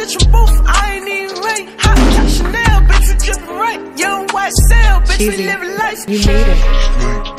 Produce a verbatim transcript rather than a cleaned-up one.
kitchen booth, I ain't even right. Hot top Chanel, bitch, we drippin' right. Young white sale, bitch, we living life. You made it.